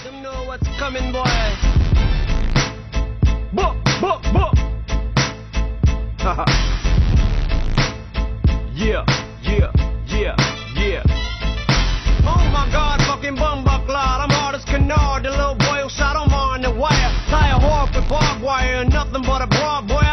them know what's coming, boy. Book, book, book. Yeah, yeah, yeah, yeah. Oh my God, fucking bumbucklot. I'm hard as canard, the little boy who shot him on the wire. Tie a whore for barbed wire, and nothing but a broad boy.